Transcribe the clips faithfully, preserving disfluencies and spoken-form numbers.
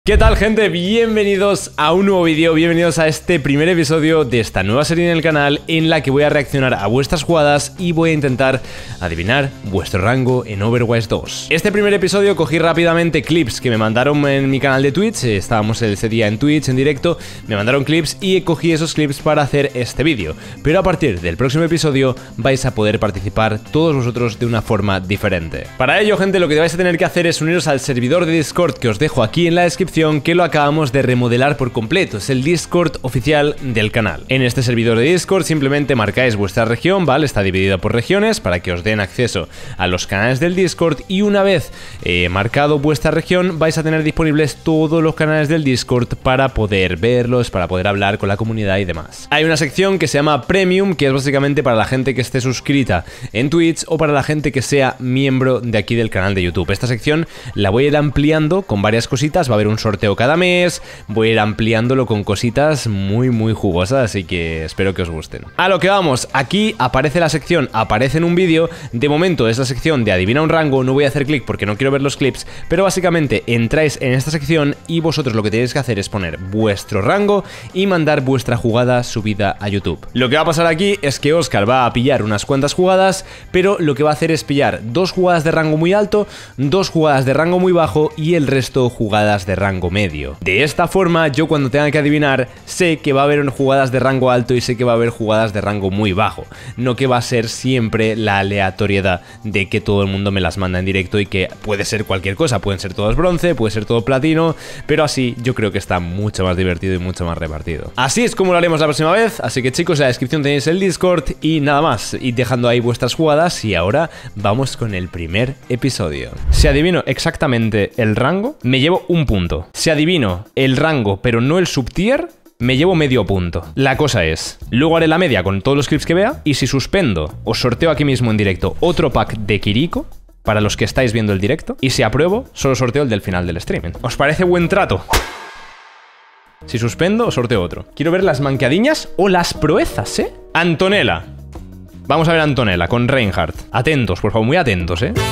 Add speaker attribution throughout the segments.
Speaker 1: ¿Qué tal, gente? Bienvenidos a un nuevo vídeo, bienvenidos a este primer episodio de esta nueva serie en el canal en la que voy a reaccionar a vuestras jugadas y voy a intentar adivinar vuestro rango en Overwatch dos. Este primer episodio cogí rápidamente clips que me mandaron en mi canal de Twitch, estábamos ese día en Twitch en directo, me mandaron clips y cogí esos clips para hacer este vídeo. Pero a partir del próximo episodio vais a poder participar todos vosotros de una forma diferente. Para ello, gente, lo que vais a tener que hacer es uniros al servidor de Discord que os dejo aquí en la descripción, que lo acabamos de remodelar por completo. Es el Discord oficial del canal. En este servidor de Discord simplemente marcáis vuestra región, ¿vale? Está dividida por regiones para que os den acceso a los canales del Discord, y una vez eh, marcado vuestra región vais a tener disponibles todos los canales del Discord para poder verlos, para poder hablar con la comunidad y demás. Hay una sección que se llama Premium, que es básicamente para la gente que esté suscrita en Twitch o para la gente que sea miembro de aquí del canal de YouTube. Esta sección la voy a ir ampliando con varias cositas, va a haber un sorteo cada mes, voy a ir ampliándolo con cositas muy muy jugosas, así que espero que os gusten. A lo que vamos, aquí aparece la sección, aparece en un vídeo, de momento es la sección de adivina un rango, no voy a hacer clic porque no quiero ver los clips, pero básicamente entráis en esta sección y vosotros lo que tenéis que hacer es poner vuestro rango y mandar vuestra jugada subida a YouTube. Lo que va a pasar aquí es que Oscar va a pillar unas cuantas jugadas, pero lo que va a hacer es pillar dos jugadas de rango muy alto, dos jugadas de rango muy bajo y el resto jugadas de rango medio. De esta forma, yo cuando tenga que adivinar sé que va a haber jugadas de rango alto y sé que va a haber jugadas de rango muy bajo, no que va a ser siempre la aleatoriedad de que todo el mundo me las manda en directo y que puede ser cualquier cosa, pueden ser todos bronce, puede ser todo platino, pero así yo creo que está mucho más divertido y mucho más repartido. Así es como lo haremos la próxima vez, así que chicos, en la descripción tenéis el Discord y nada más, id dejando ahí vuestras jugadas y ahora vamos con el primer episodio. Si adivino exactamente el rango, me llevo un punto. Si adivino el rango pero no el subtier, me llevo medio punto. La cosa es, luego haré la media con todos los clips que vea, y si suspendo, os sorteo aquí mismo en directo otro pack de Kiriko para los que estáis viendo el directo, y si apruebo, solo sorteo el del final del streaming. ¿Os parece buen trato? Si suspendo, os sorteo otro. Quiero ver las manqueadiñas o las proezas, ¿eh? Antonella. Vamos a ver a Antonella con Reinhardt. Atentos, por favor, muy atentos, ¿eh?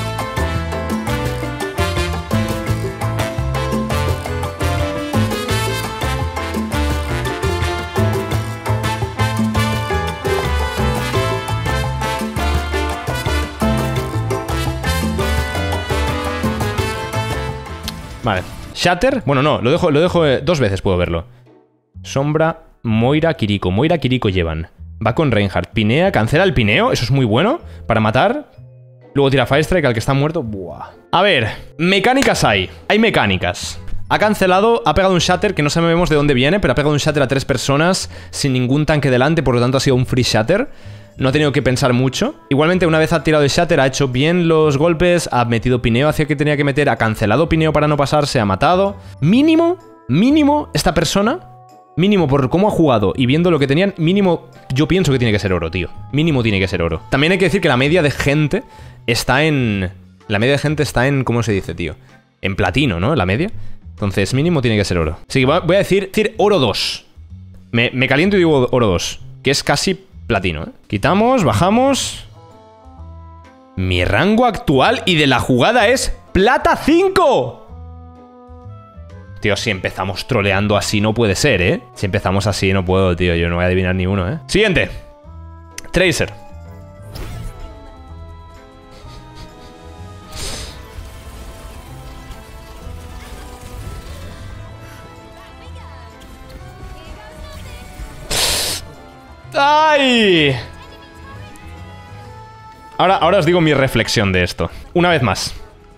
Speaker 1: Vale, Shatter, bueno no, lo dejo, lo dejo eh, dos veces puedo verlo. Sombra, Moira, Kiriko. Moira, Kiriko llevan. Va con Reinhardt, pinea, cancela el pineo, eso es muy bueno para matar. Luego tira Firestrike al que está muerto. Buah. A ver, mecánicas hay, hay mecánicas. Ha cancelado, ha pegado un Shatter que no sabemos de dónde viene, pero ha pegado un Shatter a tres personas sin ningún tanque delante, por lo tanto ha sido un free Shatter. No ha tenido que pensar mucho. Igualmente, una vez ha tirado el Shatter, ha hecho bien los golpes, ha metido pineo hacia que tenía que meter, ha cancelado pineo para no pasarse, ha matado. Mínimo, mínimo, esta persona, mínimo por cómo ha jugado y viendo lo que tenían, mínimo, yo pienso que tiene que ser oro, tío. Mínimo tiene que ser oro. También hay que decir que la media de gente está en... La media de gente está en... ¿Cómo se dice, tío? En platino, ¿no? La media. Entonces, mínimo tiene que ser oro. Así que voy a decir, decir oro dos. Me, me caliento y digo oro dos, que es casi... platino, ¿eh? Quitamos, bajamos. Mi rango actual y de la jugada es plata cinco. Tío, si empezamos troleando así no puede ser, ¿eh? Si empezamos así no puedo, tío. Yo no voy a adivinar ni uno, ¿eh? Siguiente. Tracer. ¡Ay! Ahora, ahora os digo mi reflexión de esto. Una vez más.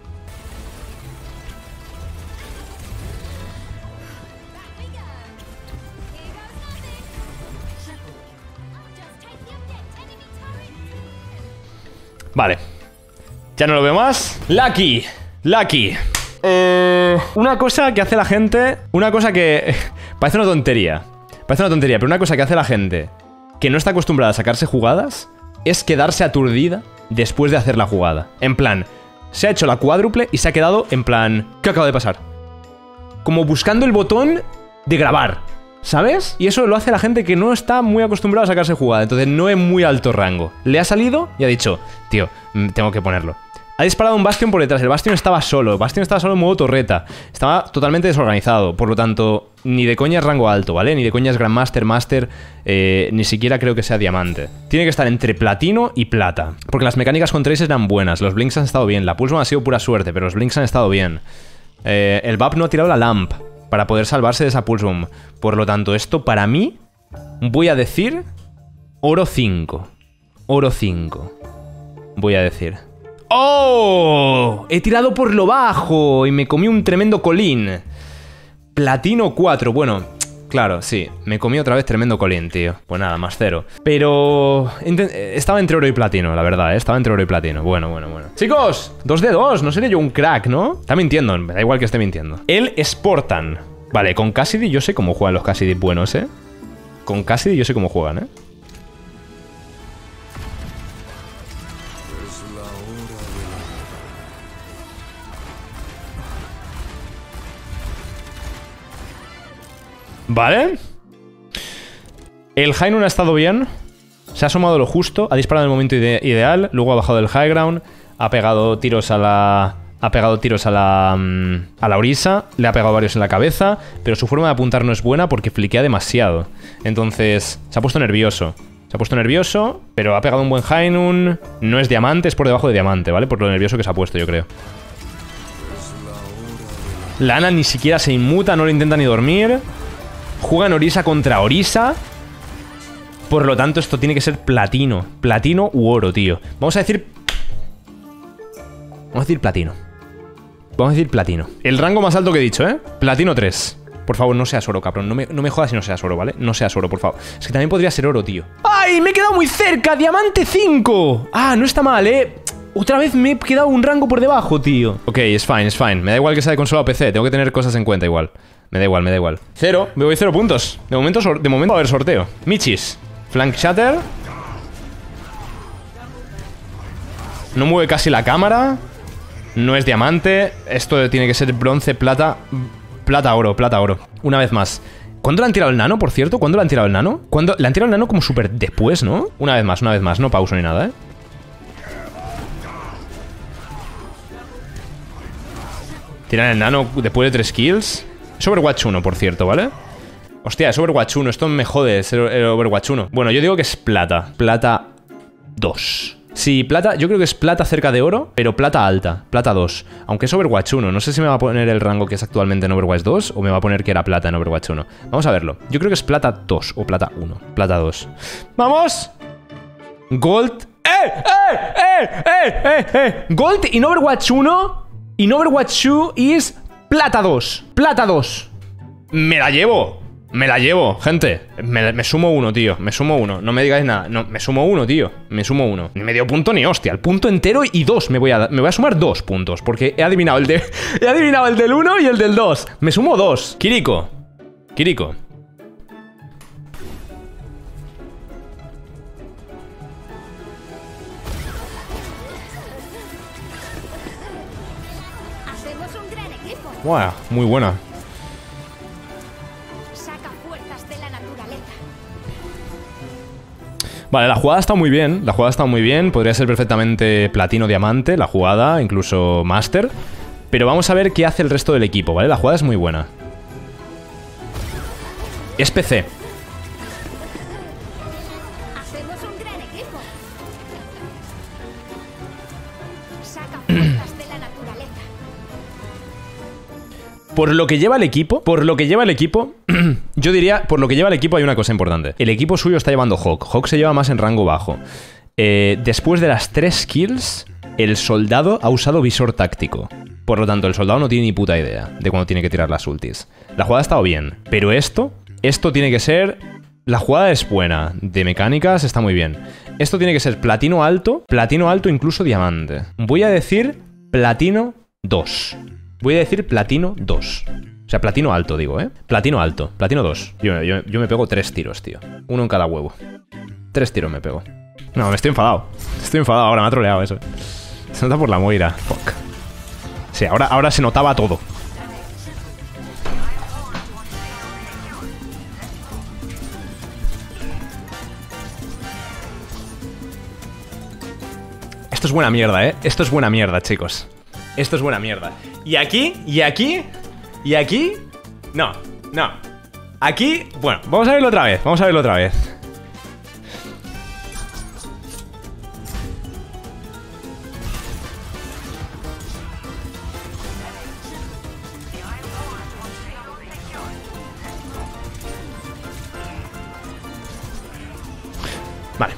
Speaker 1: Vale. Ya no lo veo más. Lucky. Lucky. Eh, una cosa que hace la gente... Una cosa que... Parece una tontería. Parece una tontería, pero una cosa que hace la gente... que no está acostumbrada a sacarse jugadas, es quedarse aturdida después de hacer la jugada. En plan, se ha hecho la cuádruple y se ha quedado en plan... ¿Qué acaba de pasar? Como buscando el botón de grabar, ¿sabes? Y eso lo hace la gente que no está muy acostumbrada a sacarse jugada, entonces no es muy alto rango. Le ha salido y ha dicho, tío, tengo que ponerlo. Ha disparado un Bastion por detrás. El Bastion estaba solo. El Bastion estaba solo en modo torreta. Estaba totalmente desorganizado. Por lo tanto, ni de coña es rango alto, ¿vale? Ni de coña es Grandmaster, Master. Eh, ni siquiera creo que sea diamante. Tiene que estar entre platino y plata. Porque las mecánicas con Trace eran buenas. Los Blinks han estado bien. La Pulse ha sido pura suerte, pero los Blinks han estado bien. Eh, el V A P no ha tirado la Lamp para poder salvarse de esa Pulse Bomb. Por lo tanto, esto para mí, voy a decir oro cinco. Oro cinco. Voy a decir. ¡Oh! He tirado por lo bajo y me comí un tremendo colín. Platino cuatro. Bueno, claro, sí. Me comí otra vez tremendo colín, tío. Pues nada, más cero. Pero... estaba entre oro y platino, la verdad, ¿eh? Estaba entre oro y platino. Bueno, bueno, bueno. Chicos, dos de dos. No seré yo un crack, ¿no? Está mintiendo. Me da igual que esté mintiendo. El Sportan. Vale, con Cassidy yo sé cómo juegan los Cassidy buenos, ¿eh? Con Cassidy yo sé cómo juegan, ¿eh? Vale. El High Noon ha estado bien. Se ha asomado lo justo. Ha disparado en el momento ide ideal. Luego ha bajado del High Ground. Ha pegado tiros a la... Ha pegado tiros a la... A la Orisa. Le ha pegado varios en la cabeza. Pero su forma de apuntar no es buena porque fliquea demasiado. Entonces... Se ha puesto nervioso. Se ha puesto nervioso. Pero ha pegado un buen High Noon. No es diamante, es por debajo de diamante, ¿vale? Por lo nervioso que se ha puesto, yo creo. La Ana ni siquiera se inmuta. No le intenta ni dormir. Juegan Orisa contra Orisa. Por lo tanto, esto tiene que ser platino. Platino u oro, tío. Vamos a decir... Vamos a decir platino. Vamos a decir platino. El rango más alto que he dicho, ¿eh? Platino tres. Por favor, no seas oro, cabrón. No me, no me jodas si no seas oro, ¿vale? No seas oro, por favor. Es que también podría ser oro, tío. ¡Ay! Me he quedado muy cerca. Diamante cinco. Ah, no está mal, ¿eh? Otra vez me he quedado un rango por debajo, tío. Ok, es fine, es fine. Me da igual que sea de consola o P C. Tengo que tener cosas en cuenta igual. Me da igual, me da igual. Cero, me voy cero puntos. De momento, de momento va a haber sorteo. Michis. Flank Shatter. No mueve casi la cámara. No es diamante. Esto tiene que ser bronce, plata. Plata, oro, plata, oro. Una vez más. ¿Cuándo le han tirado el nano, por cierto? ¿Cuándo le han tirado el nano? ¿Cuándo? Le han tirado el nano como súper después, ¿no? Una vez más, una vez más. No pauso ni nada, ¿eh? Tiran el nano después de tres kills. Es Overwatch uno, por cierto, ¿vale? Hostia, es Overwatch uno. Esto me jode, es el Overwatch uno. Bueno, yo digo que es plata. Plata dos. Sí, plata, yo creo que es plata cerca de oro, pero plata alta. Plata dos. Aunque es Overwatch uno. No sé si me va a poner el rango que es actualmente en Overwatch dos o me va a poner que era plata en Overwatch uno. Vamos a verlo. Yo creo que es plata dos o plata uno. Plata dos. ¡Vamos! Gold. ¡Eh! ¡Eh! ¡Eh! ¡Eh! ¡Eh! ¡Eh! Gold in Overwatch uno. In Overwatch dos is plata dos. Plata dos. Me la llevo. Me la llevo, gente. Me, me sumo uno, tío. Me sumo uno. No me digáis nada. No, me sumo uno, tío. Me sumo uno. Ni medio punto ni hostia. El punto entero y dos. Me voy a, me voy a sumar dos puntos. Porque he adivinado el de. He adivinado el del uno y el del dos. Me sumo dos. Kiriko. Kiriko. Wow, muy buena. Vale, la jugada está muy bien. La jugada está muy bien. Podría ser perfectamente platino, diamante, la jugada, incluso master. Pero vamos a ver qué hace el resto del equipo, ¿vale? La jugada es muy buena. Es P C. Por lo que lleva el equipo, por lo que lleva el equipo, yo diría, por lo que lleva el equipo hay una cosa importante. El equipo suyo está llevando Hawk. Hawk se lleva más en rango bajo. Eh, después de las tres kills, el soldado ha usado visor táctico. Por lo tanto, el soldado no tiene ni puta idea de cuándo tiene que tirar las ultis. La jugada ha estado bien, pero esto, esto tiene que ser... La jugada es buena, de mecánicas está muy bien. Esto tiene que ser platino alto, platino alto incluso diamante. Voy a decir platino dos. Voy a decir platino dos. O sea, platino alto, digo, ¿eh? Platino alto, platino dos. Yo, yo, yo me pego tres tiros, tío. Uno en cada huevo. Tres tiros me pego. No, me estoy enfadado. Estoy enfadado ahora, me ha troleado eso. Se nota por la Moira. Fuck. Sí, ahora, ahora se notaba todo. Esto es buena mierda, ¿eh? Esto es buena mierda, chicos. Esto es buena mierda. Y aquí, y aquí, y aquí... No, no. Aquí... Bueno, vamos a verlo otra vez. Vamos a verlo otra vez. Vale.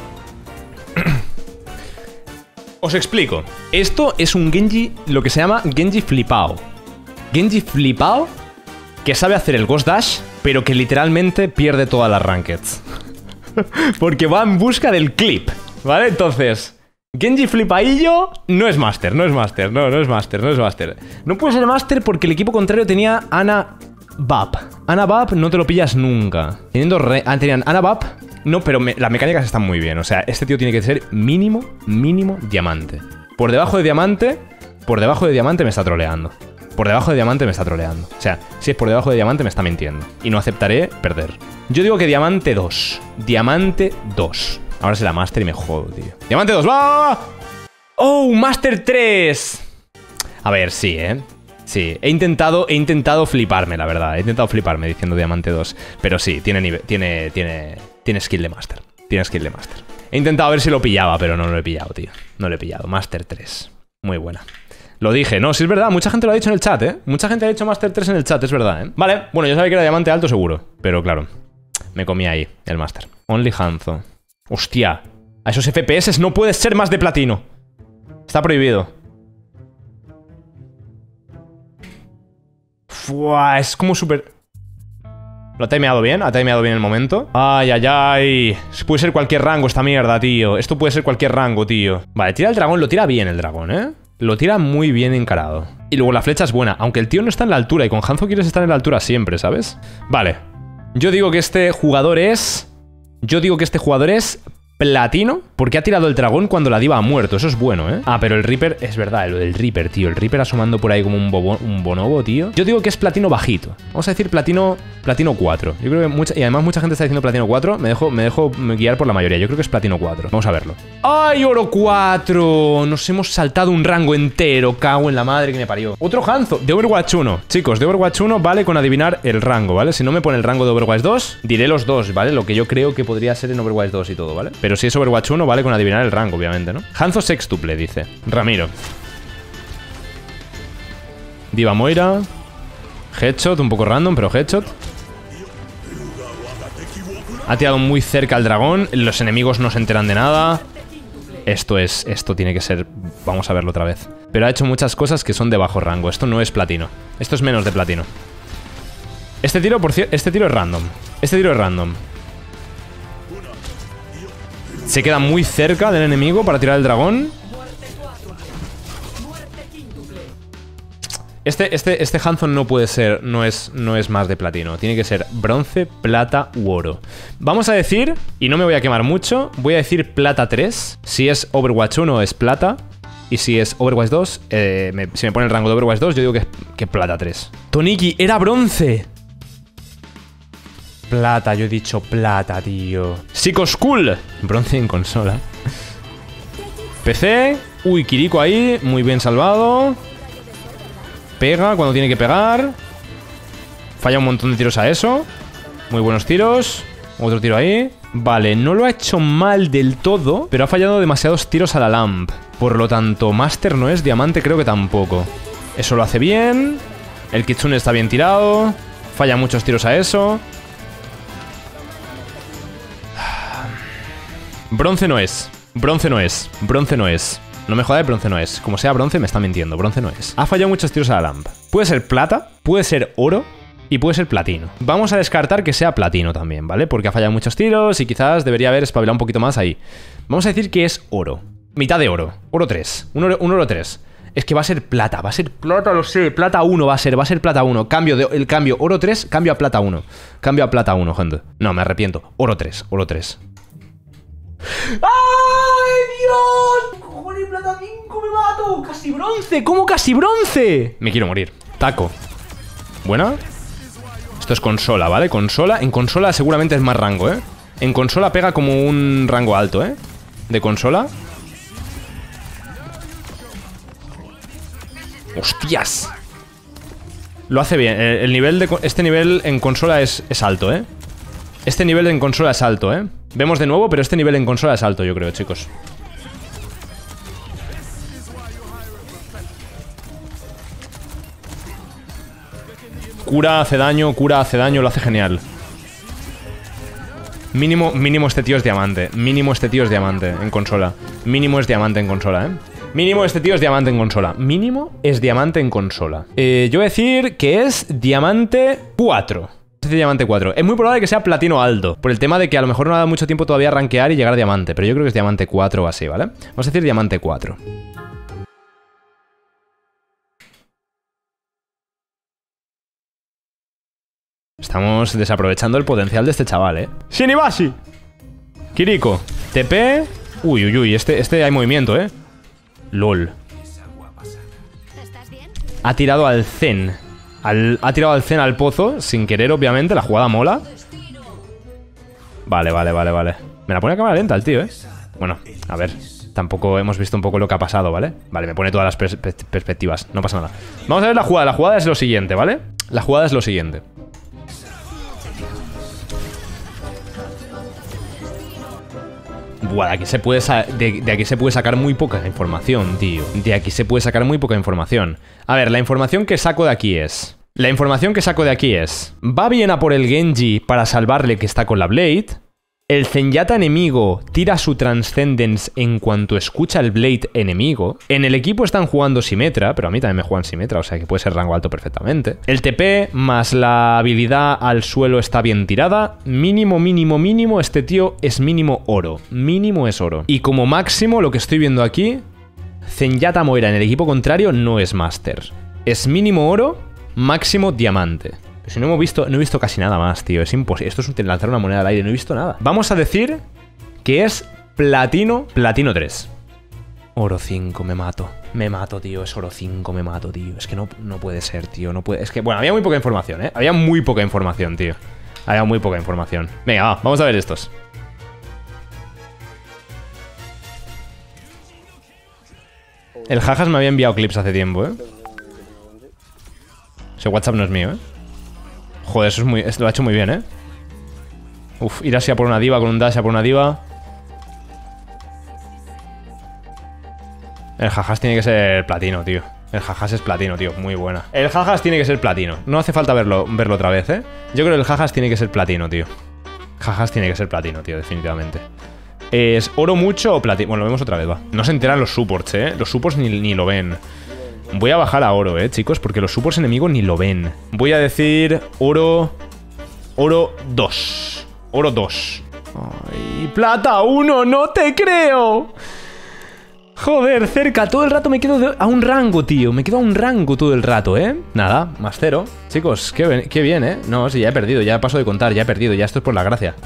Speaker 1: Os explico. Esto es un Genji, lo que se llama Genji flipao. Genji flipao que sabe hacer el Ghost Dash, pero que literalmente pierde todas las rankeds. Porque va en busca del clip, ¿vale? Entonces, Genji flipaillo no es Master, no es Master, no, no es Master, no es Master. No puede ser Master porque el equipo contrario tenía Ana Bap. Ana Bap no te lo pillas nunca. Teniendo re... Ah, tenían Ana Bap. No, pero me... las mecánicas están muy bien. O sea, este tío tiene que ser mínimo, mínimo diamante. Por debajo de diamante, por debajo de diamante me está troleando. Por debajo de diamante me está troleando. O sea, si es por debajo de diamante me está mintiendo. Y no aceptaré perder. Yo digo que diamante dos. Diamante dos. Ahora se la Master y me jodo, tío. Diamante dos, ¡va! ¡Oh, Master tres! A ver, sí, ¿eh? Sí, he intentado, he intentado fliparme, la verdad. He intentado fliparme diciendo Diamante dos. Pero sí, tiene nivel, tiene, tiene, tiene skill de Master. Tiene skill de Master. He intentado ver si lo pillaba, pero no lo he pillado, tío. No lo he pillado. Master tres. Muy buena. Lo dije. No, sí es verdad. Mucha gente lo ha dicho en el chat, ¿eh? Mucha gente ha dicho Master tres en el chat, es verdad, ¿eh? Vale. Bueno, yo sabía que era Diamante alto seguro. Pero claro, me comí ahí el Master. Only Hanzo. Hostia. A esos F P S no puedes ser más de platino. Está prohibido. Fua, es como súper... Lo ha timeado bien, ha timeado bien el momento. Ay, ay, ay. Puede ser cualquier rango esta mierda, tío. Esto puede ser cualquier rango, tío. Vale, tira el dragón, lo tira bien el dragón, ¿eh? Lo tira muy bien encarado. Y luego la flecha es buena, aunque el tío no está en la altura. Y con Hanzo quieres estar en la altura siempre, ¿sabes? Vale. Yo digo que este jugador es... Yo digo que este jugador es... platino, porque ha tirado el dragón cuando la diva ha muerto. Eso es bueno, ¿eh? Ah, pero el Reaper, es verdad, lo del Reaper, tío. El Reaper asomando por ahí como un, bobo, un bonobo, tío. Yo digo que es platino bajito. Vamos a decir platino platino cuatro. Yo creo que mucha... Y además mucha gente está diciendo platino cuatro. Me dejo, me dejo guiar por la mayoría. Yo creo que es platino cuatro. Vamos a verlo. ¡Ay, oro cuatro! Nos hemos saltado un rango entero. Cago en la madre que me parió. Otro Hanzo de Overwatch uno. Chicos, de Overwatch uno vale con adivinar el rango, ¿vale? Si no me pone el rango de Overwatch dos, diré los dos, ¿vale? Lo que yo creo que podría ser en Overwatch dos y todo, ¿vale? Pero si es Overwatch uno, vale con adivinar el rango, obviamente, ¿no? Hanzo sextuple, dice Ramiro. Diva Moira. Headshot, un poco random, pero headshot. Ha tirado muy cerca al dragón. Los enemigos no se enteran de nada. Esto es... Esto tiene que ser... Vamos a verlo otra vez. Pero ha hecho muchas cosas que son de bajo rango. Esto no es platino. Esto es menos de platino. Este tiro, por cierto... Este tiro es random. Este tiro es random. Se queda muy cerca del enemigo para tirar el dragón. Este, este, este Hanzo no puede ser, no es, no es más de platino. Tiene que ser bronce, plata u oro. Vamos a decir, y no me voy a quemar mucho, voy a decir plata tres. Si es Overwatch uno es plata. Y si es Overwatch dos, eh, me, si me pone el rango de Overwatch dos, yo digo que es que plata tres. Toniki, era bronce. Plata, yo he dicho plata, tío. Psicoschool. Bronce en consola. P C. Uy, Kiriko ahí. Muy bien salvado. Pega cuando tiene que pegar. Falla un montón de tiros a eso. Muy buenos tiros. Otro tiro ahí. Vale, no lo ha hecho mal del todo, pero ha fallado demasiados tiros a la lamp. Por lo tanto, Master no es, Diamante creo que tampoco. Eso lo hace bien. El Kitsune está bien tirado. Falla muchos tiros a eso. Bronce no es. Bronce no es. Bronce no es. No me jodas, bronce no es. Como sea bronce, me está mintiendo. Bronce no es. Ha fallado muchos tiros a la lamp. Puede ser plata, puede ser oro y puede ser platino. Vamos a descartar que sea platino también, ¿vale? Porque ha fallado muchos tiros y quizás debería haber espabilado un poquito más ahí. Vamos a decir que es oro. Mitad de oro. Oro tres. Un oro, un oro tres. Es que va a ser plata. Va a ser plata, lo sé. Plata uno va a ser. Va a ser plata uno. Cambio de, el cambio. Oro tres, cambio a plata uno. Cambio a plata uno, gente. No, me arrepiento. Oro tres. Oro tres. ¡Ay, Dios! ¡Cojones, plata cinco, me mato! ¡Casi bronce! ¿Cómo casi bronce? Me quiero morir. Taco. ¿Buena? Esto es consola, ¿vale? Consola. En consola seguramente es más rango, ¿eh? En consola pega como un rango alto, ¿eh? De consola. ¡Hostias! Lo hace bien. El, el nivel de... Este nivel en consola es, es alto, ¿eh? Este nivel en consola es alto, ¿eh? Vemos de nuevo, pero este nivel en consola es alto, yo creo, chicos. Cura, hace daño, cura, hace daño, lo hace genial. Mínimo, mínimo este tío es diamante. Mínimo este tío es diamante en consola. Mínimo es diamante en consola, ¿eh? Mínimo este tío es diamante en consola. Mínimo es diamante en consola. Eh, yo voy a decir que es diamante cuatro. Es decir, diamante cuatro. Es muy probable que sea platino alto, por el tema de que a lo mejor no ha dado mucho tiempo todavía a rankear y llegar a diamante. Pero yo creo que es diamante cuatro o así, ¿vale? Vamos a decir diamante cuatro. Estamos desaprovechando el potencial de este chaval, ¿eh? ¡Shinibashi! Kiriko. T P. Uy, uy, uy. Este, este hay movimiento, ¿eh? LOL. Ha tirado al Zen. Al, ha tirado al Zen al pozo, sin querer, obviamente. La jugada mola. Vale, vale, vale, vale. Me la pone a cámara lenta el tío, ¿eh? Bueno, a ver. Tampoco hemos visto un poco lo que ha pasado, ¿vale? Vale, me pone todas las pers pers perspectivas. No pasa nada. Vamos a ver la jugada. La jugada es lo siguiente, ¿vale? La jugada es lo siguiente. Buah, de aquí se puede de, de aquí se puede sacar muy poca información, tío. De aquí se puede sacar muy poca información. A ver, la información que saco de aquí es... La información que saco de aquí es... Va bien a por el Genji para salvarle que está con la Blade. El Zenyatta enemigo tira su Transcendence en cuanto escucha el Blade enemigo. En el equipo están jugando Symmetra, pero a mí también me juegan Symmetra, o sea que puede ser rango alto perfectamente. El T P más la habilidad al suelo está bien tirada. Mínimo, mínimo, mínimo, este tío es mínimo oro. Mínimo es oro. Y como máximo, lo que estoy viendo aquí, Zenyatta Moira en el equipo contrario no es Master. Es mínimo oro, máximo diamante. Si no hemos visto, no he visto casi nada más, tío. Es imposible. Esto es lanzar una moneda al aire. No he visto nada. Vamos a decir que es platino, platino tres. Oro cinco, me mato. Me mato, tío. Es oro cinco, me mato, tío. Es que no, no puede ser, tío. No puede... Es que, bueno, había muy poca información, ¿eh? Había muy poca información, tío. Había muy poca información. Venga, va. Vamos a ver estos. El Jajas me había enviado clips hace tiempo, ¿eh? Ese WhatsApp no es mío, ¿eh? Joder, eso es muy... Lo ha hecho muy bien, ¿eh? Uf, ir así a por una diva con un dash a por una diva. El Jajas tiene que ser platino, tío. El Jajas es platino, tío. Muy buena. El Jajas tiene que ser platino. No hace falta verlo, verlo otra vez, ¿eh? Yo creo que el Jajas tiene que ser platino, tío. Jajas tiene que ser platino, tío, definitivamente. ¿Es oro mucho o platino? Bueno, lo vemos otra vez, va. No se enteran los supports, ¿eh? Los supports ni, ni lo ven. Voy a bajar a oro, eh, chicos, porque los supports enemigos ni lo ven. Voy a decir oro... Oro dos. Oro dos. Ay, plata uno, no te creo. Joder, cerca. Todo el rato me quedo de, a un rango, tío. Me quedo a un rango todo el rato, ¿eh? Nada, más cero. Chicos, qué, qué bien, ¿eh? No, sí, ya he perdido. Ya paso de contar, ya he perdido. Ya esto es por la gracia.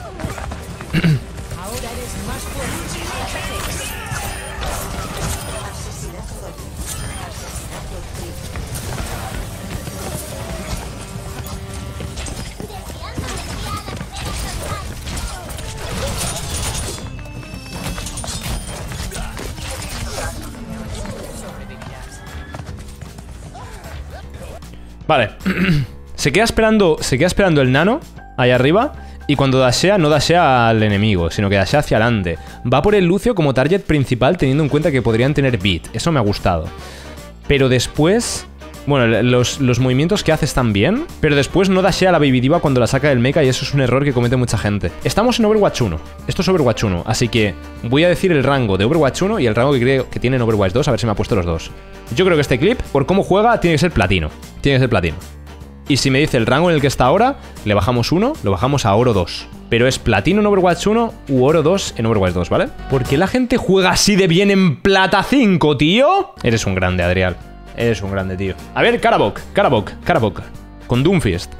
Speaker 1: Vale. Se queda esperando. Se queda esperando el nano ahí arriba. Y cuando dashea, no dashea al enemigo, sino que dashea hacia adelante. Va por el Lucio como target principal, teniendo en cuenta que podrían tener beat. Eso me ha gustado. Pero después... Bueno, los, los movimientos que hace están bien, pero después no dashea a la Baby Diva cuando la saca del mecha y eso es un error que comete mucha gente. Estamos en Overwatch uno. Esto es Overwatch uno, así que voy a decir el rango de Overwatch uno y el rango que creo que tiene en Overwatch dos, a ver si me ha puesto los dos. Yo creo que este clip, por cómo juega, tiene que ser platino. Tiene que ser platino. Y si me dice el rango en el que está ahora, le bajamos uno, lo bajamos a oro dos. Pero es platino en Overwatch uno u oro dos en Overwatch dos, ¿vale? ¿Por qué la gente juega así de bien en plata cinco, tío? Eres un grande, Adrián. Eres un grande, tío. A ver, Karabok, Karabok, Karabok. Con Doomfist.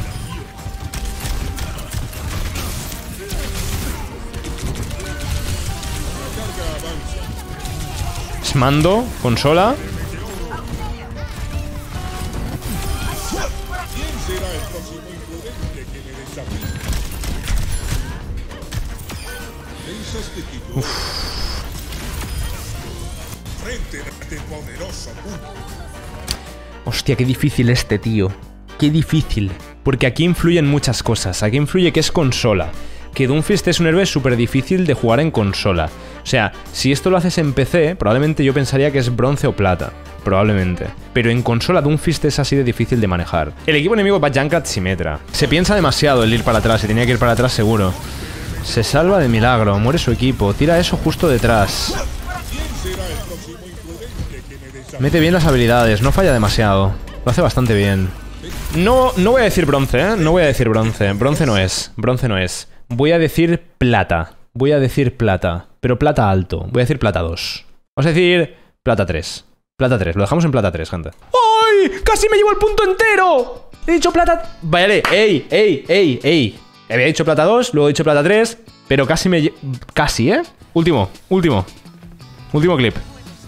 Speaker 1: Mando, consola. Uf. Hostia, qué difícil este, tío. Qué difícil. Porque aquí influyen muchas cosas. Aquí influye que es consola. Que Doomfist es un héroe súper difícil de jugar en consola. O sea, si esto lo haces en P C, probablemente yo pensaría que es bronce o plata. Probablemente. Pero en consola Doomfist es así de difícil de manejar. El equipo enemigo va Junkrat Symmetra. Se piensa demasiado el ir para atrás. Se tenía que ir para atrás seguro. Se salva de milagro. Muere su equipo. Tira eso justo detrás. Mete bien las habilidades. No falla demasiado. Lo hace bastante bien. No, no voy a decir bronce, ¿eh? No voy a decir bronce. Bronce no es. Bronce no es. Voy a decir plata. Voy a decir plata. Pero plata alto. Voy a decir plata dos. Vamos a decir plata tres. Plata tres. Lo dejamos en plata tres, gente. ¡Ay! ¡Casi me llevo el punto entero! He dicho plata... Vale, ey, ey, ey, ey. Había dicho plata dos, luego he dicho plata tres. Pero casi me... Casi, ¿eh? Último, último. Último clip.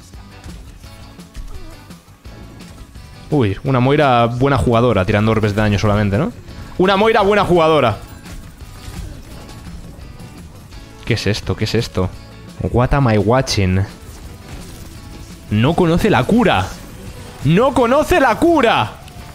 Speaker 1: Uy, una Moira buena jugadora, tirando orbes de daño solamente, ¿no? Una Moira buena jugadora. ¿Qué es esto? ¿Qué es esto? What am I watching? No conoce la cura. ¡No conoce la cura!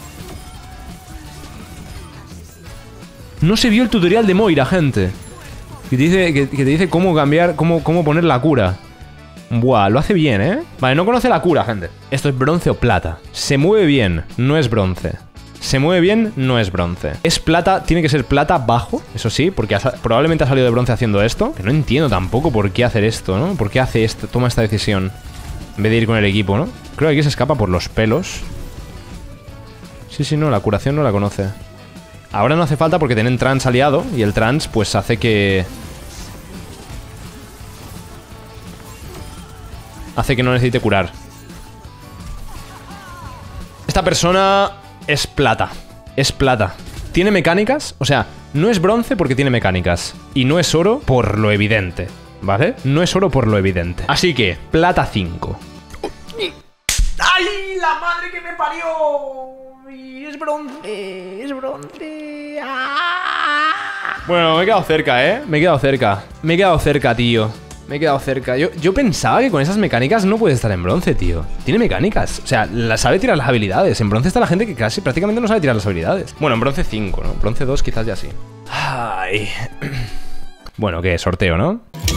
Speaker 1: No se vio el tutorial de Moira, gente. Que te dice, que, que te dice cómo cambiar, cómo, cómo poner la cura. Buah, lo hace bien, ¿eh? Vale, no conoce la cura, gente. Esto es bronce o plata. Se mueve bien, no es bronce. Se mueve bien, no es bronce. Es plata, tiene que ser plata bajo, eso sí, porque ha, probablemente ha salido de bronce haciendo esto. Que no entiendo tampoco por qué hacer esto, ¿no? ¿Por qué hace esto, toma esta decisión? En vez de ir con el equipo, ¿no? Creo que aquí se escapa por los pelos. Sí, sí, no, la curación no la conoce. Ahora no hace falta porque tienen trans aliado. Y el trans, pues, hace que... Hace que no necesite curar. Esta persona es plata. Es plata. ¿Tiene mecánicas? O sea, no es bronce porque tiene mecánicas. Y no es oro por lo evidente, ¿vale? No es oro por lo evidente. Así que, plata cinco. ¡Ay, la madre que me parió! Y es bronce, es bronce. ¡Ah! Bueno, me he quedado cerca, ¿eh? Me he quedado cerca. Me he quedado cerca, tío. Me he quedado cerca. Yo, yo pensaba que con esas mecánicas no puede estar en bronce, tío. Tiene mecánicas. O sea, la sabe tirar las habilidades. En bronce está la gente que casi prácticamente no sabe tirar las habilidades. Bueno, en bronce cinco, ¿no? Bronce dos quizás ya sí. Ay. Bueno, ¿qué? Sorteo, ¿no?